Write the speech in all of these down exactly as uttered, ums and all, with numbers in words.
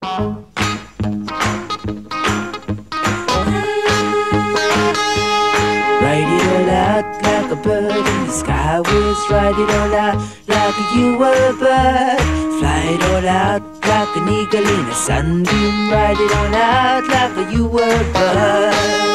Write it all out like a bird in the sky was. Write it all out like you were a bird. Fly it all out like an eagle in a sunbeam. Write it all out like you were a bird.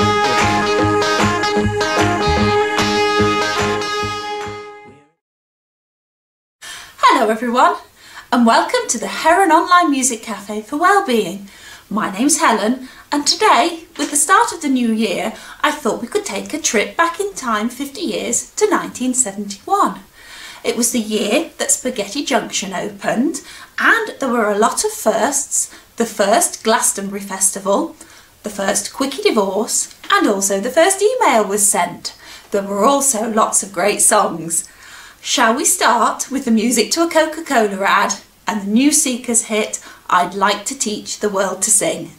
Hello everyone, and welcome to the Heron Online Music Cafe for Wellbeing. My name's Helen, and today, with the start of the new year, I thought we could take a trip back in time fifty years to nineteen seventy-one. It was the year that Spaghetti Junction opened, and there were a lot of firsts. The first Glastonbury Festival, the first Quickie Divorce, and also the first email was sent. There were also lots of great songs. Shall we start with the music to a Coca-Cola ad and the New Seekers hit, I'd Like to Teach the World to Sing.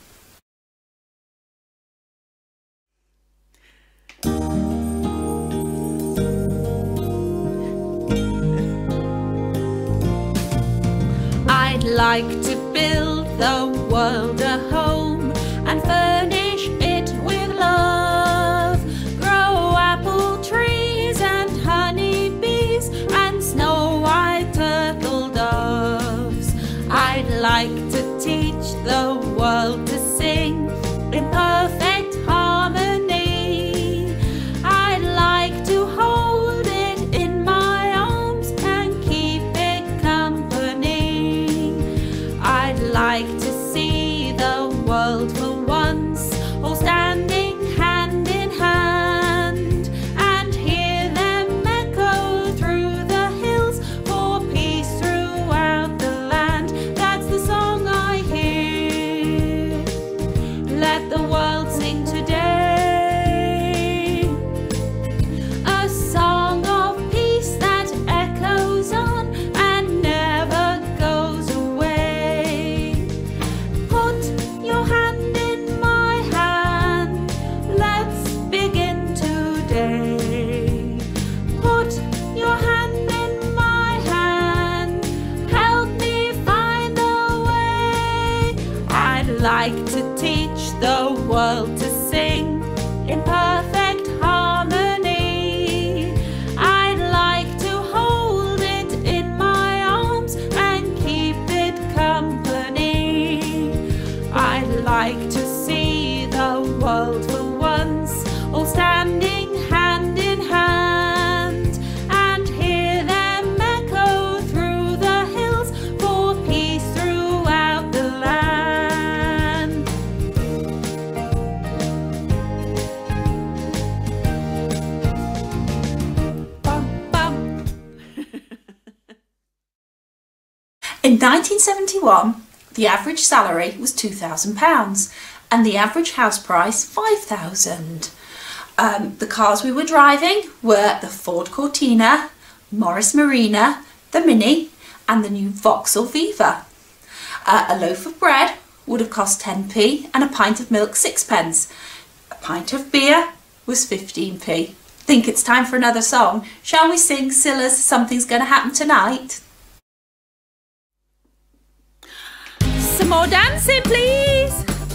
I'd like to build the world a home and furnish it with love. Grow apple trees and honey bees and snow white turtle doves. I'd like to teach the world to sing in perfect harmony. I'd like to hold it in my arms and keep it company. I'd like to see the world for once all standing hand in hand and hear them echo through the hills for peace throughout the land. That's the song I hear. Let the world sing today, a song of peace that echoes on and never goes away. Put your hand in my hand, let's begin today. Put your hand in my hand, help me find the way. I'd like to teach the world to sing in perfect harmony. I'd like to hold it in my arms and keep it company. I'd like to see the world for once all standing hand in hand and hear them echo through the hills for peace throughout the land. Bum, bum. In nineteen seventy-one, the average salary was two thousand pounds and the average house price five thousand pounds. Um, the cars we were driving were the Ford Cortina, Morris Marina, the Mini and the new Vauxhall Viva. Uh, a loaf of bread would have cost ten p and a pint of milk sixpence. A pint of beer was fifteen p. Think it's time for another song. Shall we sing Silla's Something's Gonna Happen Tonight? Some more dancing, please.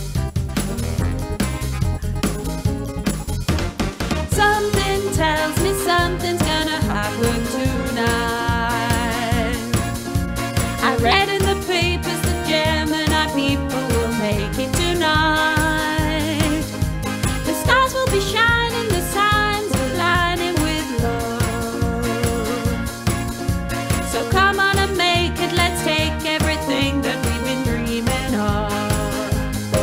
Something tells me something's gonna happen tonight. I read in the papers that Gemini people will make it tonight. The stars will be shining, the signs are lining with love. So come on and make it, let's take everything that we've been dreaming of.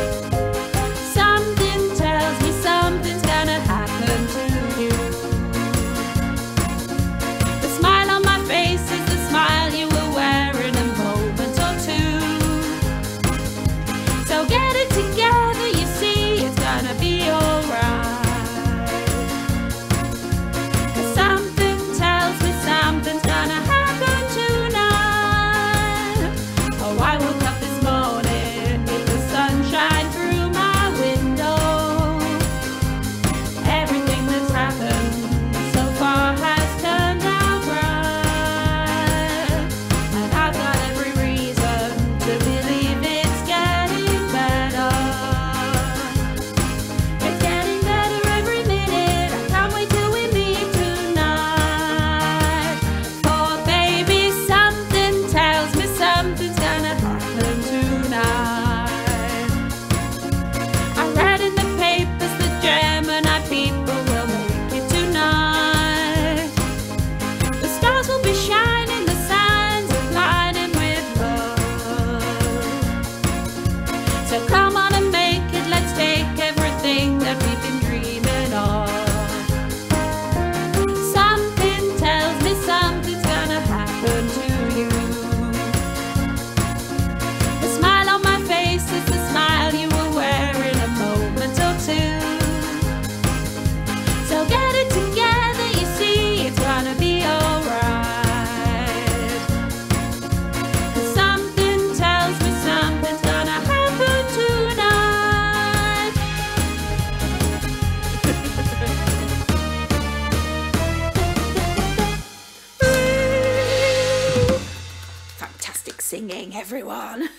singing, everyone.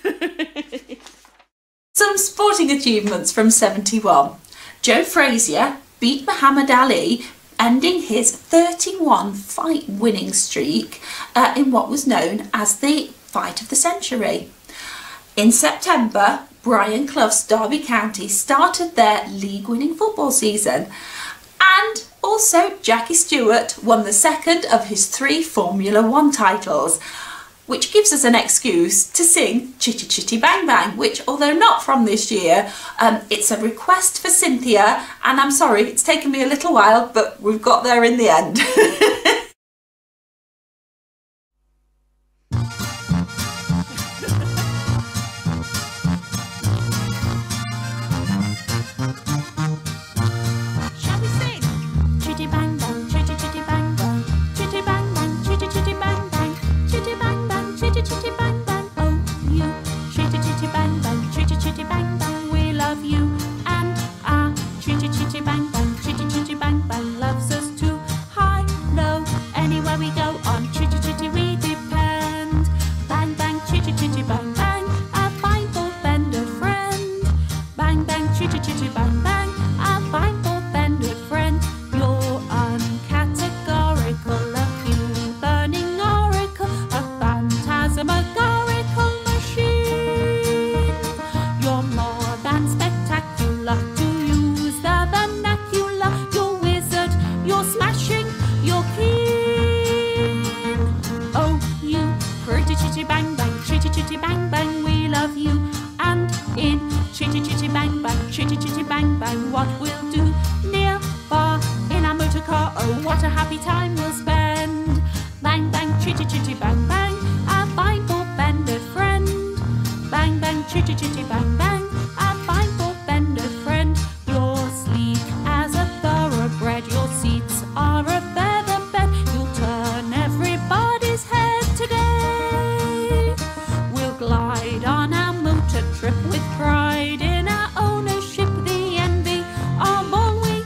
Some sporting achievements from seventy-one. Joe Frazier beat Muhammad Ali, ending his thirty-one fight winning streak uh, in what was known as the Fight of the Century. In September, Brian Clough's Derby County started their league-winning football season, and also Jackie Stewart won the second of his three Formula One titles, which gives us an excuse to sing Chitty Chitty Bang Bang, which, although not from this year, um, it's a request for Cynthia, and I'm sorry, it's taken me a little while, but we've got there in the end. Shall we sing? Chitty bang bang, chitty chitty bang bang, chitty bang bang, chitty chitty bang bang, chitty bang bang, chitty chitty bang bang. Oh, you, chitty chitty bang bang, chitty chitty bang bang. We love you, and our chitty chitty bang bang, chitty chitty bang bang loves us too. High, low, anywhere we go on chitty chitty we depend. Bang bang, chitty chitty bang bang, our fine ball bender friend. Bang bang, chitty chitty bang bang, our fine ball bender friend. You're uncategorical, a fuel burning oracle, a phantasmagorical machine. You're more than spectacular, to use the vernacular. You're wizard, you're smashing, you're keen. Oh, you pretty chitty bang bang, chitty chitty bang bang, we love you. And in chitty chitty bang bang, chitty chitty bang bang, what we'll do near, far, in our motor car, oh what a happy time we'll spend. Bang bang, chitty chitty bang bang, our fine ball bender friend. Bang bang, chitty chitty bang bang, our fine ball bender friend. You're sleek as a thoroughbred, your seats are a feather bed. You'll turn everybody's head today. We'll glide on our motor trip with pride in our ownership, the envy of all we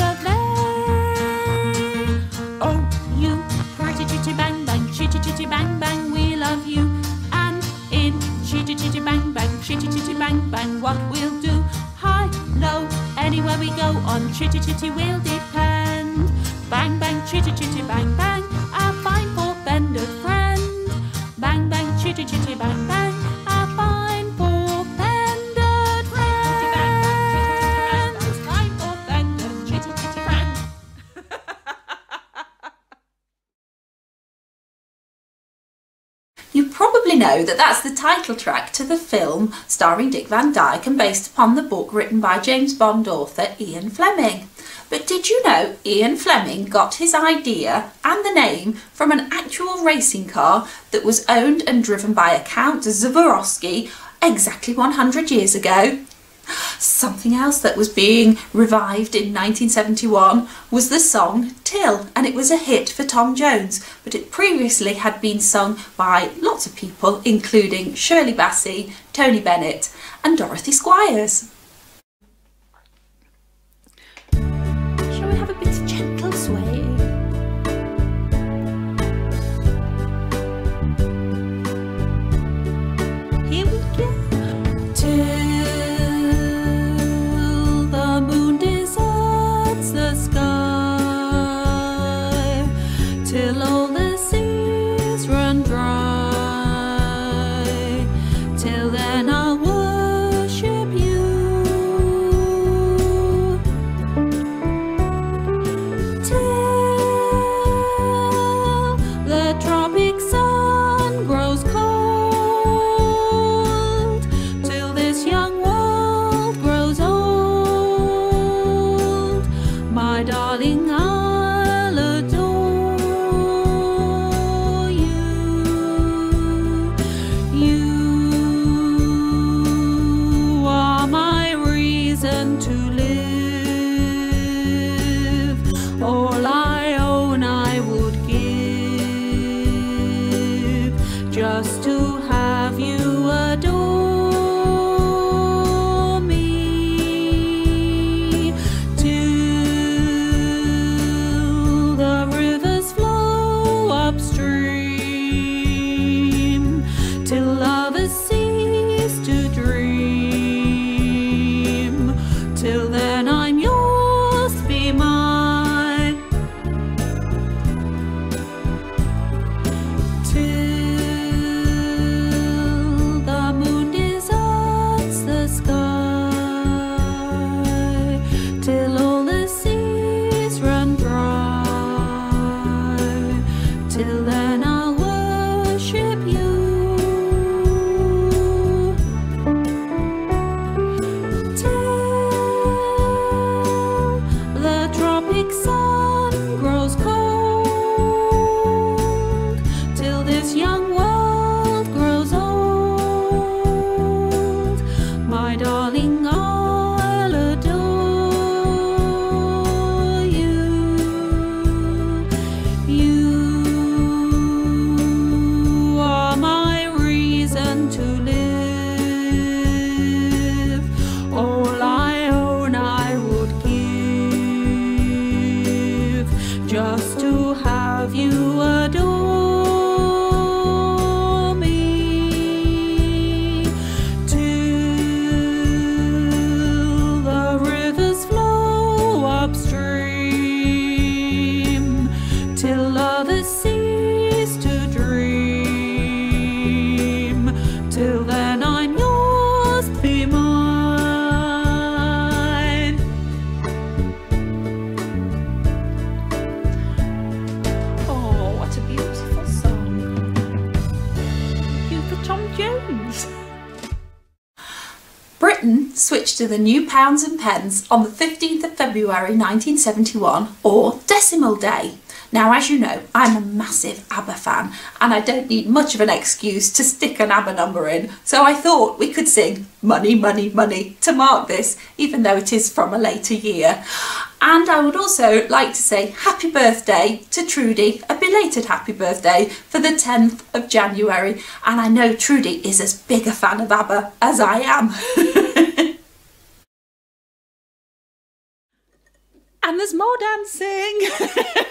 survey. Oh, you pretty chitty bang bang, chitty chitty bang bang, we love you. And in chitty chitty bang bang, chitty chitty bang bang, what we'll do, high, low, anywhere we go on chitty chitty we'll depend. Bang bang, chitty chitty bang bang, our fine ball bender friend. Bang bang, chitty chitty bang bang, our fine ball bender friend. Fine ball bender, chitty chitty bang. You probably know that that's the title track to the film starring Dick Van Dyke and based upon the book written by James Bond author Ian Fleming. But did you know Ian Fleming got his idea and the name from an actual racing car that was owned and driven by a Count Zborowski exactly one hundred years ago? Something else that was being revived in nineteen seventy-one was the song Till, and it was a hit for Tom Jones, but it previously had been sung by lots of people, including Shirley Bassey, Tony Bennett and Dorothy Squires. Shall we have a bit of gentle sway? Here we go. Till the moon deserts the sky, till all the seas run dry, till then I'll worship you. Till the tropic sun grows cold, till this young world grows old, my darling, I'll adore you. You are my reason to live. All I own I would give just to have you adore me. Till the rivers flow upstream, till pound. Britain switched to the new pounds and pence on the fifteenth of February nineteen seventy-one, or Decimal Day. Now, as you know, I'm a massive ABBA fan and I don't need much of an excuse to stick an ABBA number in, so I thought we could sing Money, Money, Money to mark this, even though it is from a later year. And I would also like to say happy birthday to Trudy, a belated happy birthday for the tenth of January. And I know Trudy is as big a fan of ABBA as I am. And there's more dancing.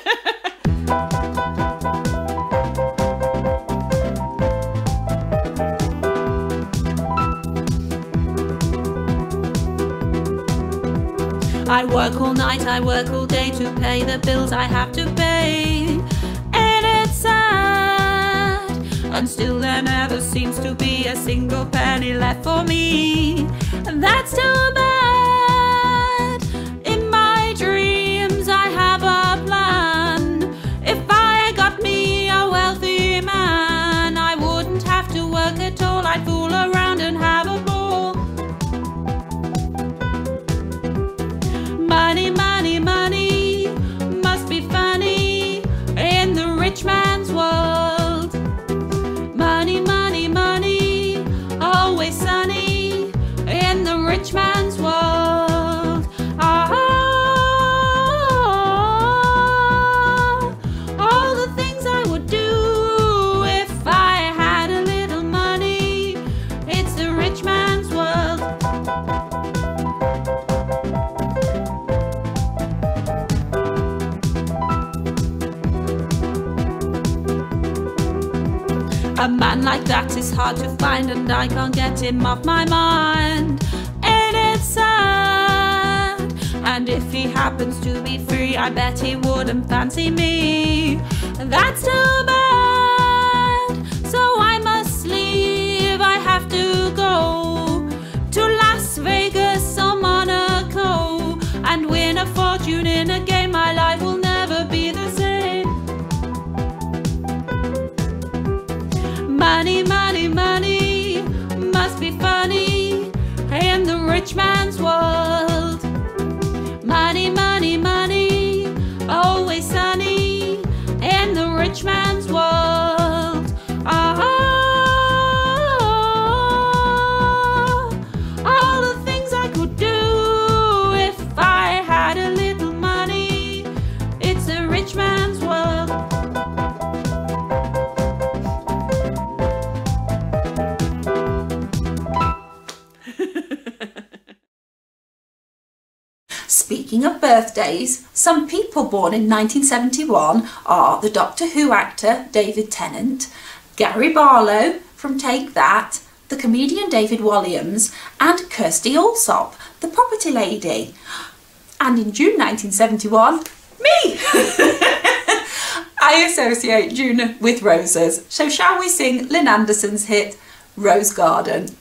I work all night, I work all day to pay the bills I have to pay. And it's sad, and still there never seems to be a single penny left for me. And that's too bad. In my dreams I have a plan. If I got me a wealthy man, I wouldn't have to work at all. I'd fool around and have a ball. Money, money, money must be funny in the rich man's world. Money, money, money, always sunny in the rich man's world. Ah, all the things I would do if I had a little money. It's the rich man's world. A man like that is hard to find, and I can't get him off my mind. And it's sad. And if he happens to be free, I bet he wouldn't fancy me. That's too bad. So I must leave. I have to go to Las Vegas or Monaco and win a fortune in a game. My life will never be the same. Money, money, money must be funny in the rich man's world. Money, money, money, always sunny in the rich man's world. Ah, all the things I could do if I had a little money. It's the rich man's world. Speaking of birthdays, some people born in nineteen seventy-one are the Doctor Who actor David Tennant, Gary Barlow from Take That, the comedian David Walliams, and Kirsty Allsop, the property lady. And in June nineteen seventy-one, me! I associate June with roses, so shall we sing Lynn Anderson's hit, Rose Garden?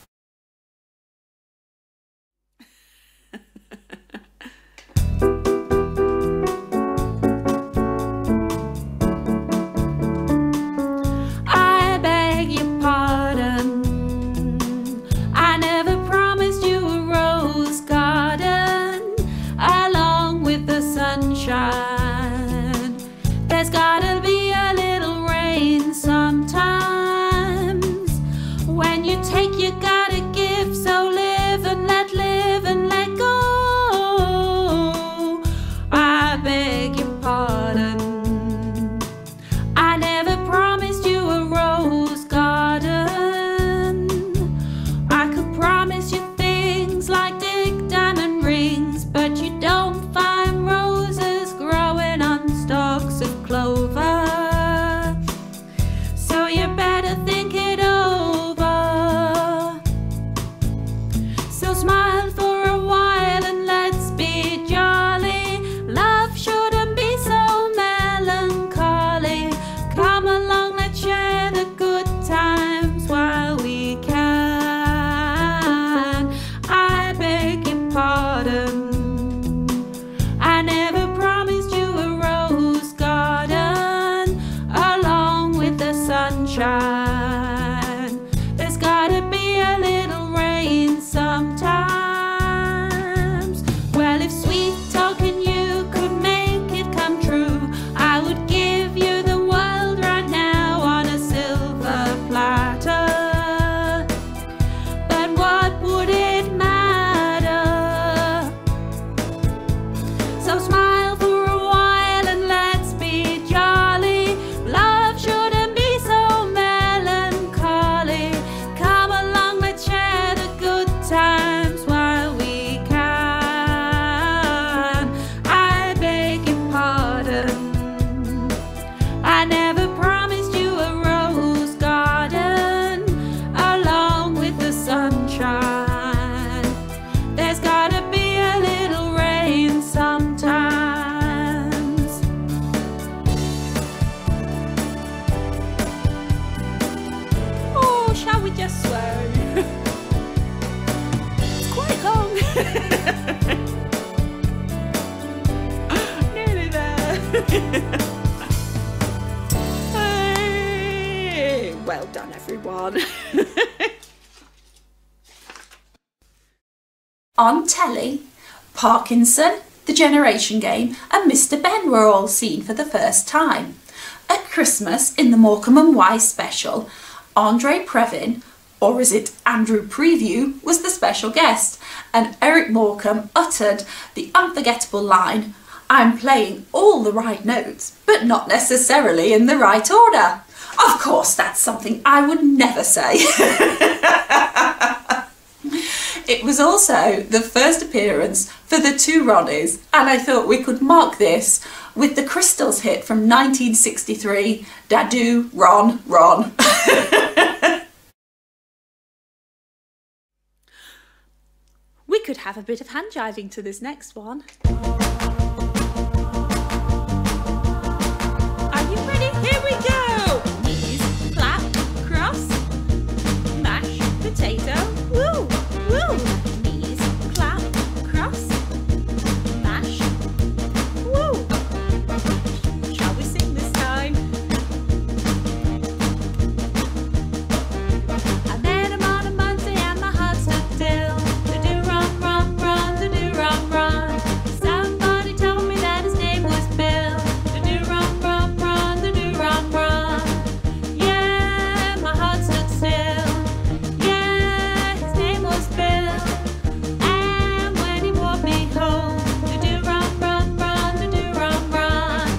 There's gotta be a little rain sometimes. When you take, you gotta give. So live and let live and let go. I beg your pardon. I never promised you a rose garden. I could promise you things like big diamond rings, but you don't find roses growing on stalks of clover. So you better think it over. one. On telly, Parkinson, The Generation Game and Mister Ben were all seen for the first time. At Christmas, in the Morecambe and Wise special, Andre Previn, or is it Andrew Preview, was the special guest, and Eric Morecambe uttered the unforgettable line, "I'm playing all the right notes, but not necessarily in the right order." Of course, that's something I would never say. It was also the first appearance for the two Ronnies, and I thought we could mark this with the Crystals hit from nineteen sixty-three, Dadu, Ron, Ron. We could have a bit of hand jiving to this next one. Are you ready? Here we go! Knees, clap, cross, mash, potato, woo, woo. Knees, clap, cross, mash, woo. Shall we sing this time? I met him on a Monday and my heart stood still. Somebody told me that his name was Bill. To do run, run, run, to do run, run. Yeah, my heart stood still. Yeah, his name was Bill. And when he brought me home, to do run, run, run, to do run, run.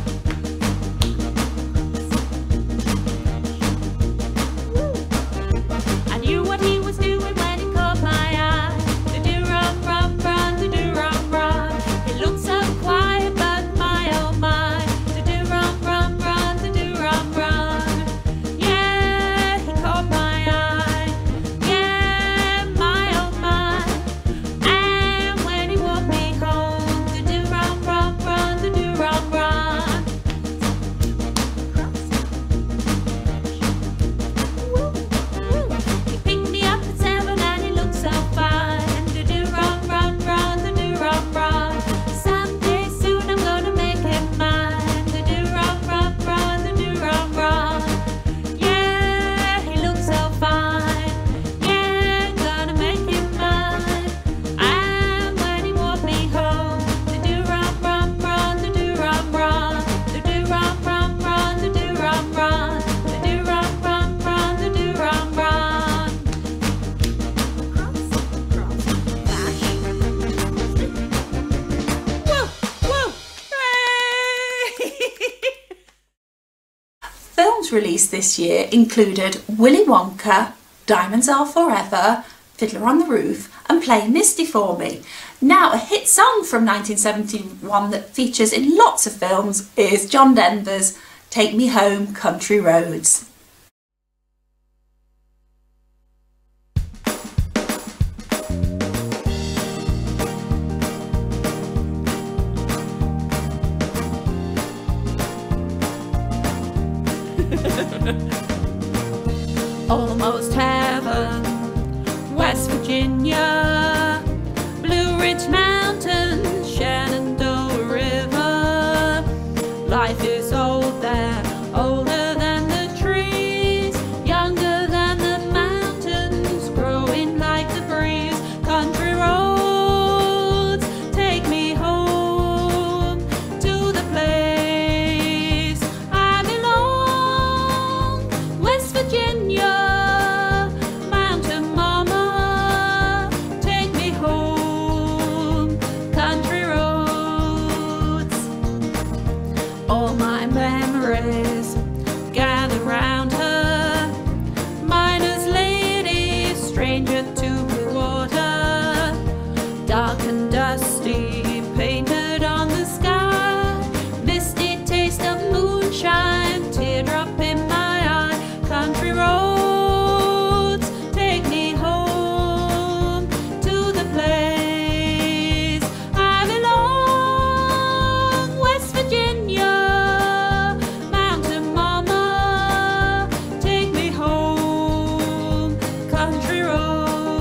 Woo. I knew what he was doing when he caught my eye. To do run, run, run, to do run, run. He looked so quiet, but my oh my. To do run, run, run, to do run, run. Yeah, he caught my eye. Yeah, my oh my. And when he walked me home, to do run, run, run, to do run, run. Woo, woo. He picked me up at seven and he looked so fine. To do run, run, run, to do run, run. Someday soon I'm gonna make him mine. To do run, run, run, to do run, run. Yeah, he looks so fine. Yeah, gonna make him mine. And when he walked me home, to do run, run, run, to do run, run. To do run, run, run, to do run, run. To do run, run, run, to do run, run. Cross, cross, dash. Woo, woo, hooray! Films released this year included Willy Wonka, Diamonds Are Forever, Fiddler on the Roof and Play Misty for Me. Now, a hit song from nineteen seventy-one that features in lots of films is John Denver's Take Me Home, Country Roads. Almost heaven, West Virginia, Blue Ridge Mountains, Shenandoah River. Life is old there, older than the trees, younger than the mountains, growing like the breeze. Country roads, take me home to the place I belong. West Virginia, Mountain Mama, take me home. Country roads, all my memories gather round her. Miner's lady, stranger to blue water, dark and dusty, painted on the sky. Misty taste of moonshine, teardrop in my eye. Country roads, take me home to the place I belong. West Virginia, Mountain Mama, take me home. Country roads.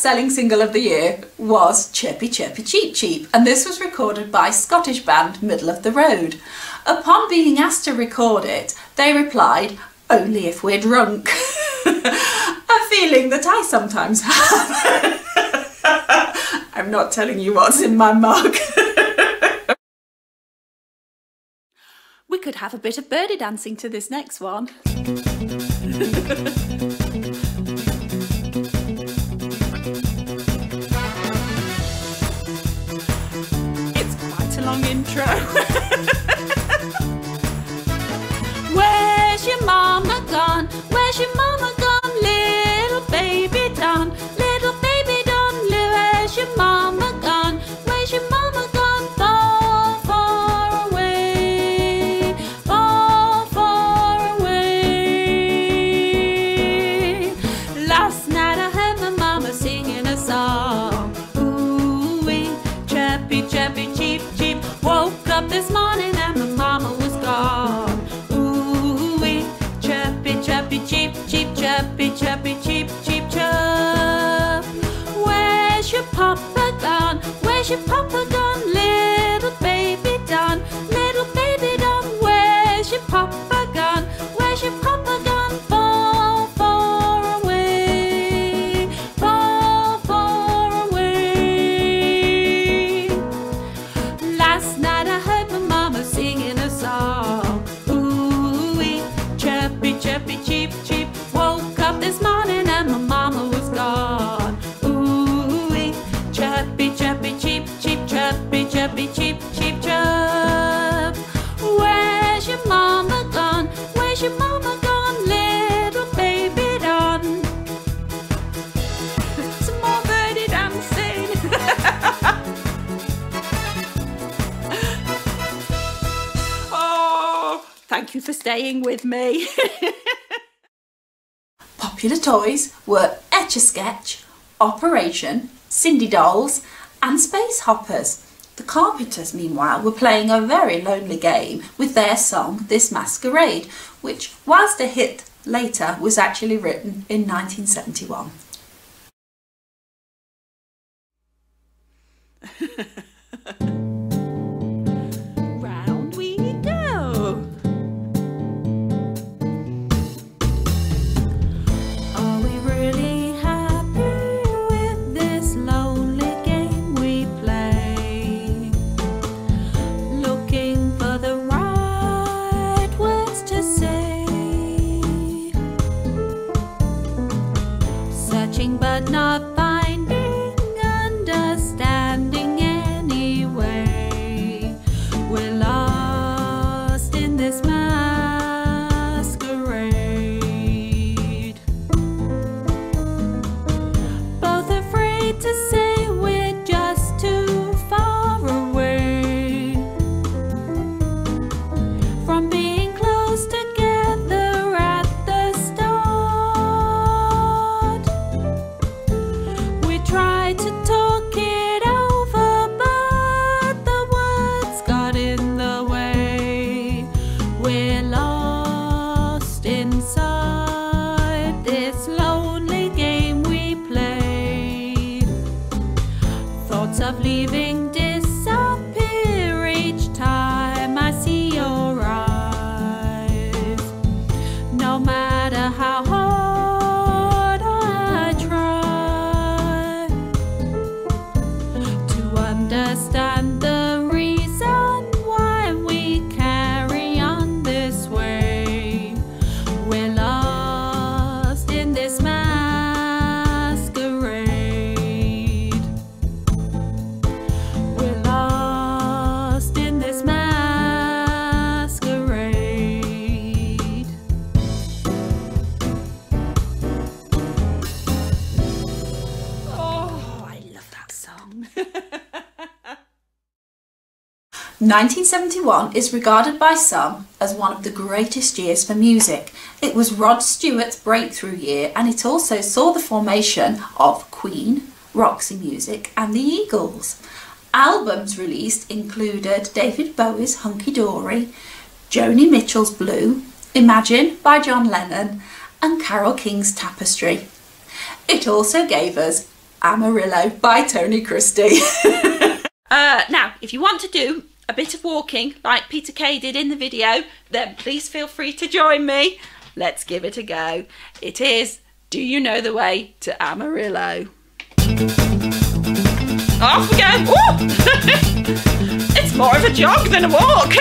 best-selling single of the year was Chirpy Chirpy Cheep Cheep, and this was recorded by Scottish band Middle of the Road. Upon being asked to record it, they replied, "Only if we're drunk." A feeling that I sometimes have. I'm not telling you what's in my mug. We could have a bit of birdie dancing to this next one. It's quite a long intro. Where's your mama gone? Where's your mama gone? Little baby Dawn, little baby Dawn, where's your mama gone? Where's your mama gone? Far, far away, far, far away. Last night I heard my mama singing a song. Ooh-wee, chirpy, chirpy, cheep, cheep. Woke up this morning and my mama was gone. Ooh-wee, chirpy, chirpy, cheep, cheep, chirpy, chirpy, cheep, cheep, chirp. Where's your papa gone? Where's your papa gone? Little baby Dawn, little baby Dawn, where's your papa gone? Where's your papa gone? Far, far away, far, far away. Last night I heard my mama singing a song. Ooh-wee, chirpy, chirpy, cheep, cheep. Woke up this morning and my mama was gone. Ooh-wee, chirpy, chirpy, cheep, cheep, chirpy, chirpy, cheep, cheep, chirp. Where's your mama gone? Where's your mama gone? Little baby Dawn. Some more birdie dancing. Oh, thank you for staying with me. Popular toys were Etch-a-Sketch, Operation, Cindy Dolls and Space Hoppers. The Carpenters, meanwhile, were playing a very lonely game with their song This Masquerade, which, whilst a hit later, was actually written in nineteen seventy-one. Round we go! Are we really happy with this lonely game we play? Looking for the right words to say, searching but not finding, understanding anyway. We're lost in this masquerade, both afraid to say we're just too far away from being close together at the start. We try to talk it over, but the words got in the way. We're lost inside this lonely game we play. Thoughts of leaving disappear each time I see your eyes. No matter how hard I try to understand the reason why we carry on this way. We're lost in this masquerade. We're lost in this masquerade. Oh, I love that song. nineteen seventy-one is regarded by some as one of the greatest years for music. It was Rod Stewart's breakthrough year, and it also saw the formation of Queen, Roxy Music and the Eagles. Albums released included David Bowie's Hunky Dory, Joni Mitchell's Blue, Imagine by John Lennon and Carole King's Tapestry. It also gave us Amarillo by Tony Christie. uh, now, if you want to do a bit of walking like Peter Kay did in the video, then please feel free to join me. Let's give it a go. It is Do You Know the Way to Amarillo? Off we go. Woo! It's more of a jog than a walk.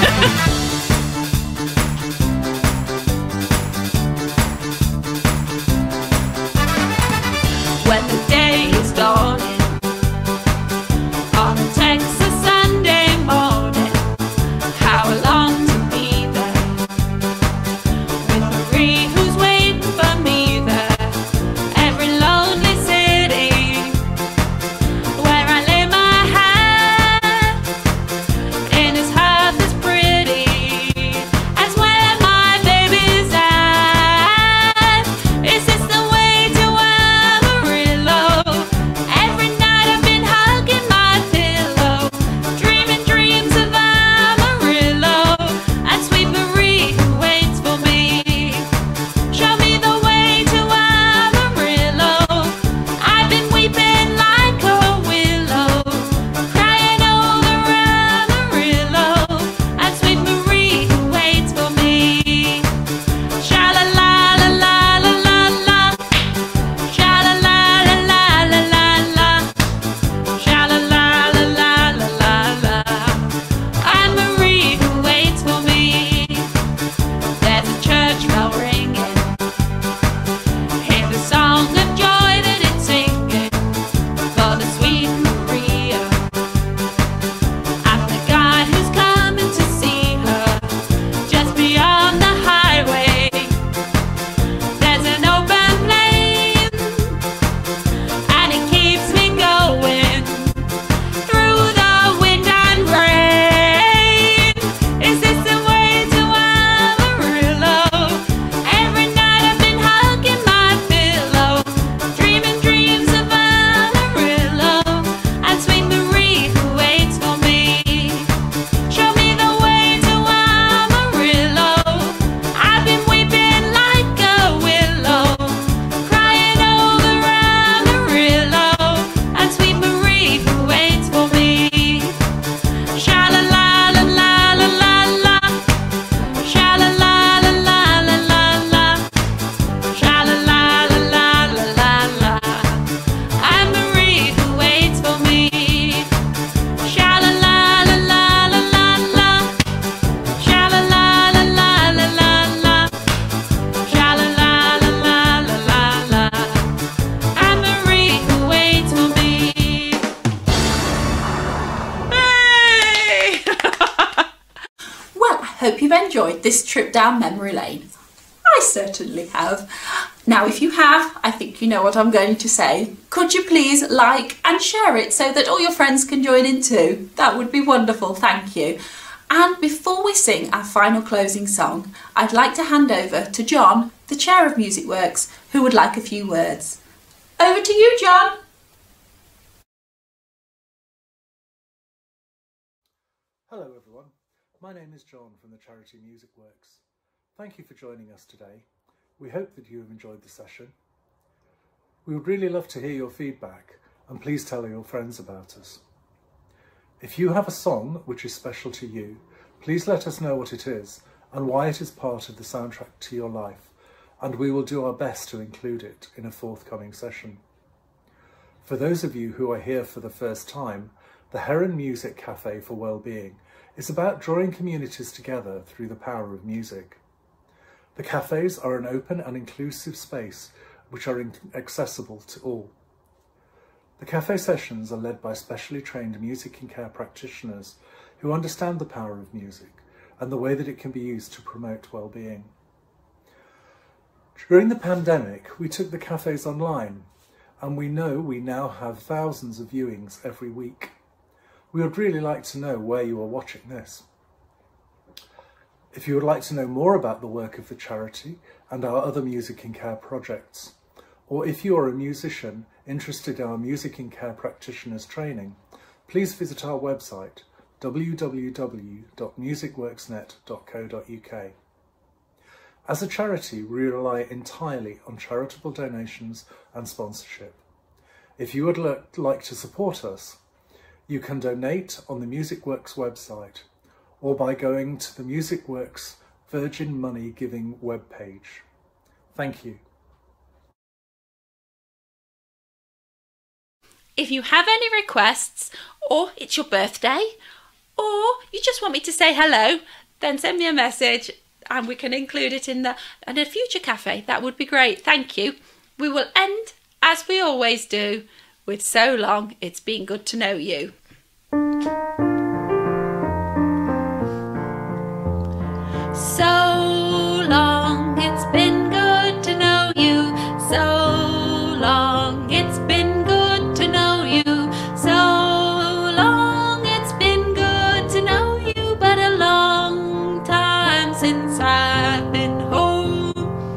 When the day is dawning on a Texas Sunday morning, how I long to be there with Marie who's waiting for me there. Every lonely city where I lay my hat in is half as pretty as where my baby's at. Is this the way to Amarillo? Every night I've been hugging my pillow, dreaming dreams of Amarillo and sweet Marie who waits for me. Show me the way to Amarillo. I've been weeping like a willow, crying over Amarillo and sweet Marie who waits for me. Sha la la la la la la la. Sha la la la la la la la. Sha la la la la la la la. I'm Marie who waits for me. There's a church bell ringing. Hear the song of joy that it's singing for the sweet Maria and the guy who's coming to see her just beyond the highway. There's an open flame and it keeps me going through the wind and rain. Is this the way to Amarillo? Every night I've been hugging my pillow, dreaming dreams of Amarillo and sweet Marie who waits for me. Show me the way to Amarillo. I've been weeping like a willow, crying over Amarillo and sweet Marie who waits for me. Sha la la la la la la la. Sha la la la la la la la. Sha la la la la la la la. I'm Marie who waits for me. Sha la la la la la la la. Sha la la la la la la la. Sha la la la la la la la. I'm Marie who waits for me. Hey! Well, I hope you've enjoyed this trip down memory lane. I certainly have. Now, if you have, I think you know what I'm going to say. Could you please like and share it so that all your friends can join in too? That would be wonderful, thank you. And before we sing our final closing song, I'd like to hand over to John, the chair of Music Works, who would like a few words. Over to you, John. Hello everyone, my name is John from the charity Music Works. Thank you for joining us today. We hope that you have enjoyed the session. We would really love to hear your feedback and please tell your friends about us. If you have a song which is special to you, please let us know what it is and why it is part of the soundtrack to your life, and we will do our best to include it in a forthcoming session. For those of you who are here for the first time, the Heron Music Cafe for Wellbeing is about drawing communities together through the power of music. The cafes are an open and inclusive space which are accessible to all. The cafe sessions are led by specially trained music and care practitioners who understand the power of music and the way that it can be used to promote well-being. During the pandemic, we took the cafes online, and we know we now have thousands of viewings every week. We would really like to know where you are watching this. If you would like to know more about the work of the charity and our other music and care projects, or if you are a musician interested in our music and care practitioners training, please visit our website w w w dot music works net dot co dot u k. As a charity, we rely entirely on charitable donations and sponsorship. If you would like to support us, you can donate on the MusicWorks website or by going to the MusicWorks Virgin Money Giving webpage. Thank you. If you have any requests, or it's your birthday, or you just want me to say hello, then send me a message and we can include it in the in a future cafe. That would be great. Thank you. We will end, as we always do, with "So long, it's been good to know you." So long, it's been good to know you. So long, it's been good to know you. So long, it's been good to know you. But a long time since I've been home,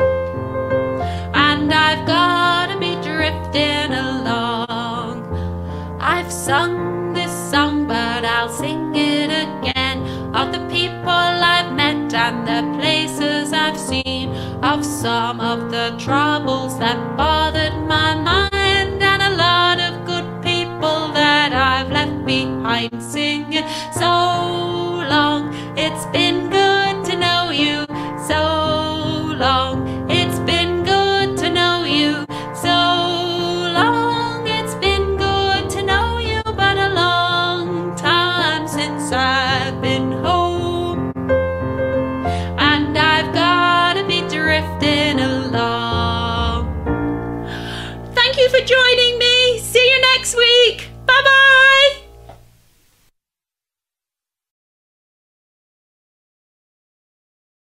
and I've gotta be drifting along. I've sung this song, but I'll sing it again, of the people I've met and the places I've seen, of some of the troubles that bothered my mind, and a lot of good people that I've left behind, singing so long, it's been good to know you. So long, it's been good to know you. So long, it's been good to know you, but a long time since I've been home, and I've gotta be drifting along. Thank you for joining me. See you next week.